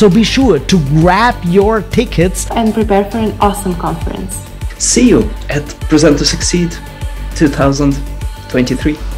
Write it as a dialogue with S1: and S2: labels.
S1: So be sure to grab your tickets
S2: and prepare for an awesome conference.
S3: See you at Present to Succeed 2023.